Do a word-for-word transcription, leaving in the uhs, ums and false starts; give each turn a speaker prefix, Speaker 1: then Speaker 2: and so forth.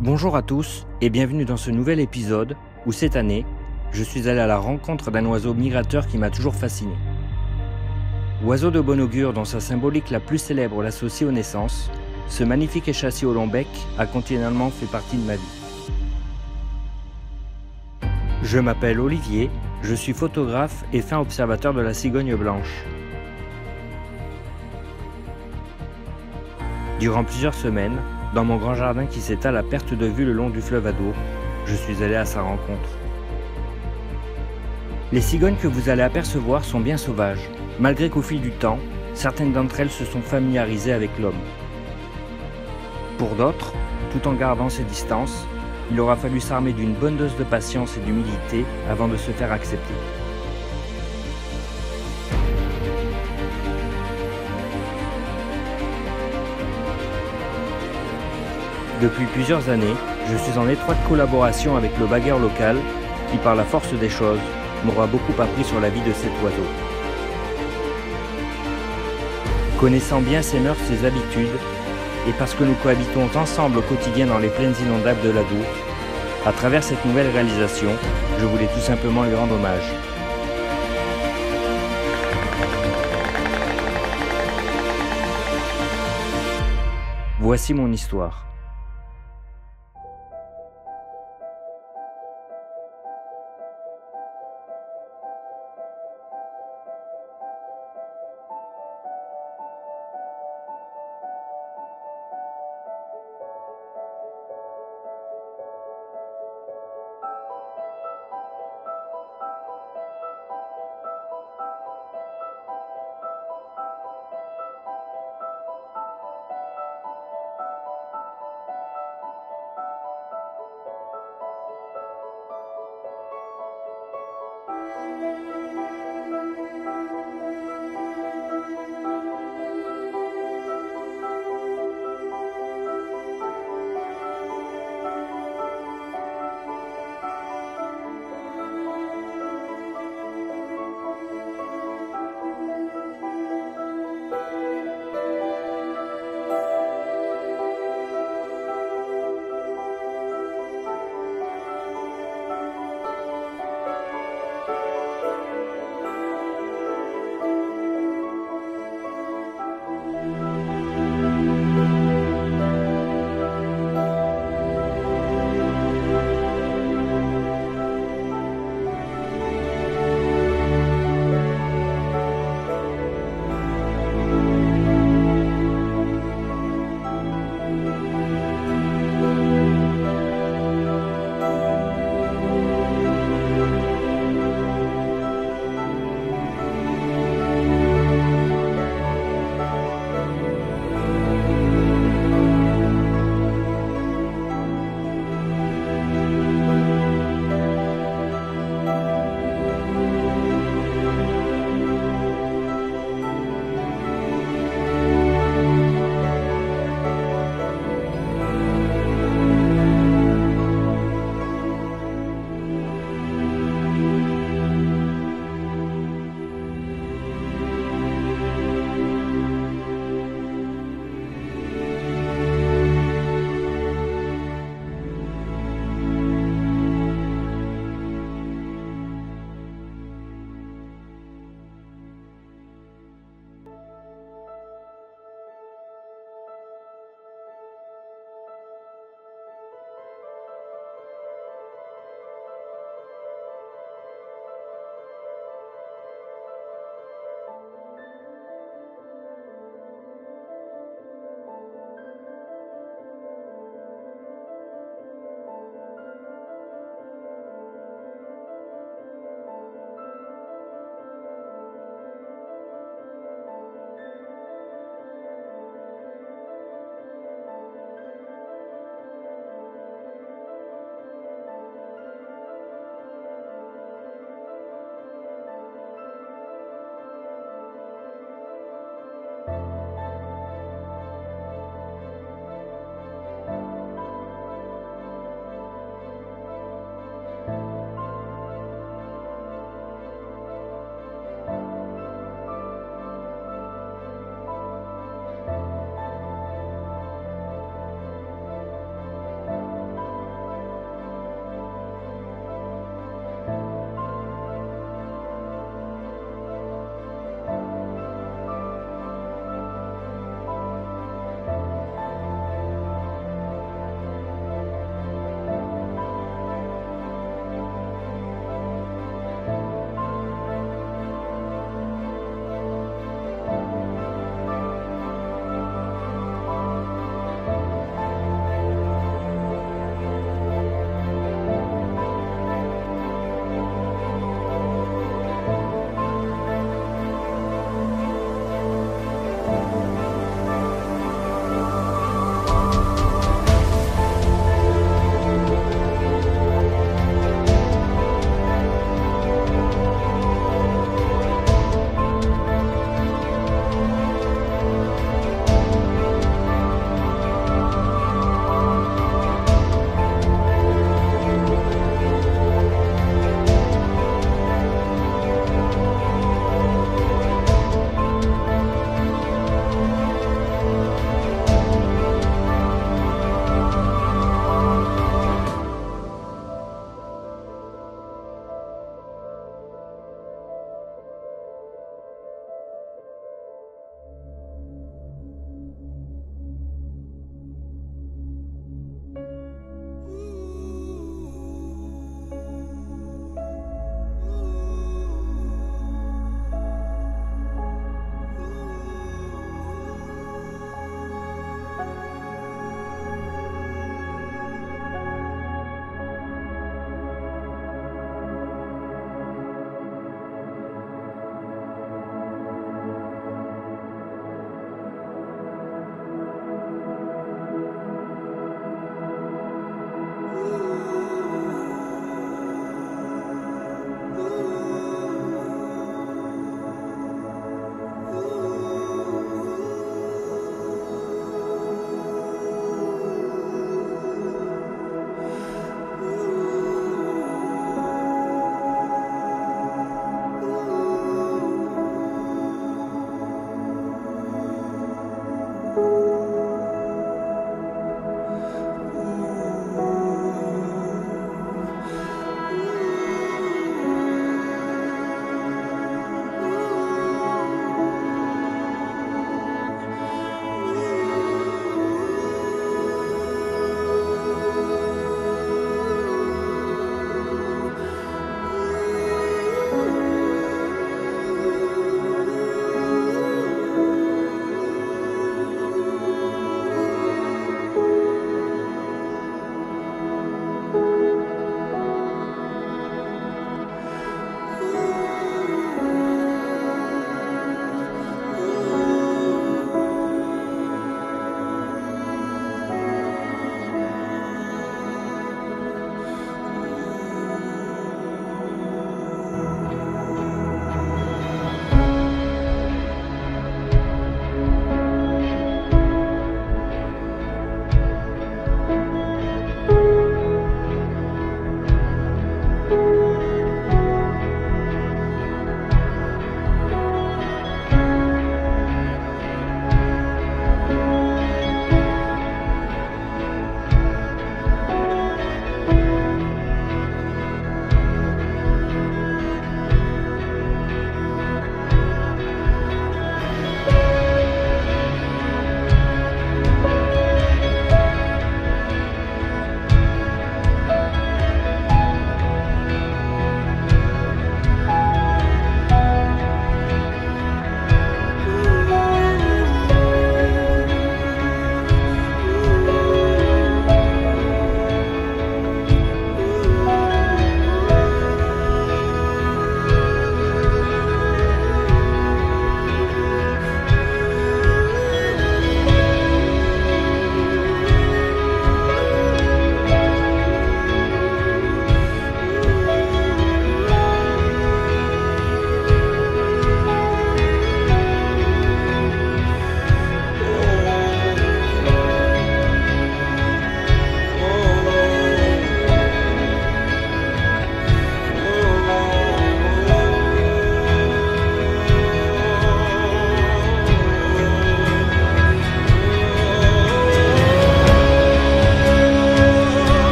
Speaker 1: Bonjour à tous et bienvenue dans ce nouvel épisode où cette année, je suis allé à la rencontre d'un oiseau migrateur qui m'a toujours fasciné. Oiseau de bon augure dont sa symbolique la plus célèbre l'associe aux naissances, ce magnifique échassier au long bec a continuellement fait partie de ma vie. Je m'appelle Olivier, je suis photographe et fin observateur de la cigogne blanche. Durant plusieurs semaines, dans mon grand jardin qui s'étale à perte de vue le long du fleuve Adour, je suis allé à sa rencontre. Les cigognes que vous allez apercevoir sont bien sauvages, malgré qu'au fil du temps, certaines d'entre elles se sont familiarisées avec l'homme. Pour d'autres, tout en gardant ses distances, il aura fallu s'armer d'une bonne dose de patience et d'humilité avant de se faire accepter. Depuis plusieurs années, je suis en étroite collaboration avec le bagueur local qui, par la force des choses, m'aura beaucoup appris sur la vie de cet oiseau. Connaissant bien ses mœurs, ses habitudes, et parce que nous cohabitons ensemble au quotidien dans les plaines inondables de l'Adour, à travers cette nouvelle réalisation, je voulais tout simplement lui rendre hommage. Voici mon histoire.